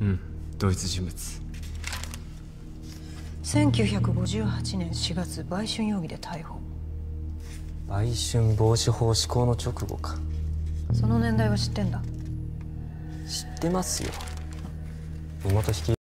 うん、同一人物。 1958年4月売春容疑で逮捕。 売春防止法施行の直後か。 その年代は知ってんだ。 知ってますよ。身元引き